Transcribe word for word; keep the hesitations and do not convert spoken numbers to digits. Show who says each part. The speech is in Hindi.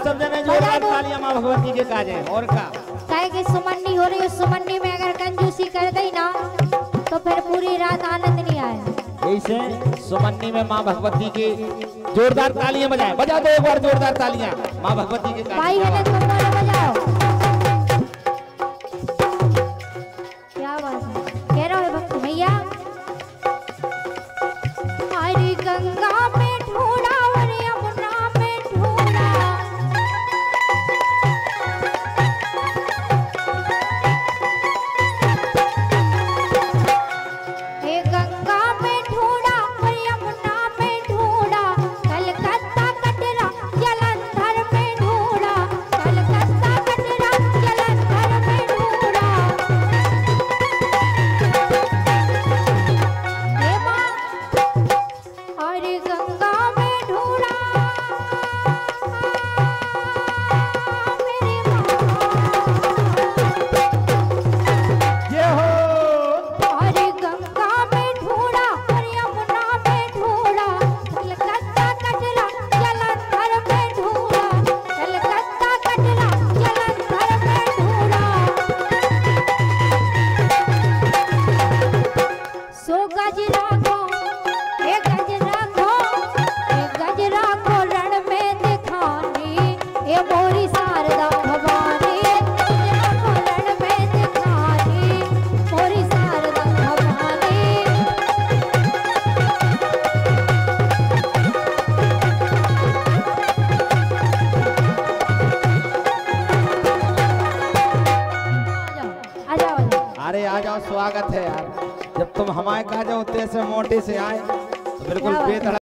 Speaker 1: सब जने जोरदार तालियां मां भगवती के काजे। और का
Speaker 2: काहे के सुमन्नी हो रही है, सुमन्नी में अगर कंजूसी कर दई ना तो फिर पूरी रात आनंद नहीं आए।
Speaker 1: ऐसे सुमन्नी में मां भगवती की जोरदार तालियां बजाएं। बजा दो एक बार जोरदार तालियां मां भगवती के काजे।
Speaker 2: भाई बहन तुम दोनों बजाओ। क्या बात है, कह रहा है भक्त भैया। हरी गंगा में ढूंढा और यमुना में ढूंढा, हे गंगा में ढूंढा और यमुना में ढूंढा, कलकत्ता कटरा जलंधर में ढूंढा, कलकत्ता कटरा जलंधर में ढूंढा। हे माँ हरी गंगा में ढूंढा मेरी
Speaker 1: ये हो
Speaker 2: माँ। हरी गंगा में ढूंढा और यमुना में ढूंढा, कलकत्ता कटरा जलंधर में ढूंढा, कलकत्ता कटरा जलंधर में ढूंढा। सो गजरा को हे गजरा को हे गजरा को रण में दिखानी, हे मोरी शारदा भवानी, गजरा को रण में दिखानी, मोरी शारदा भवानी। आ जाओ आ जाओ।
Speaker 1: अरे आ जाओ, स्वागत है यार। जब तुम हमारे कहा जाओ से मोटे से आए तो बिल्कुल
Speaker 2: क्या बात है।
Speaker 1: बेतड़ा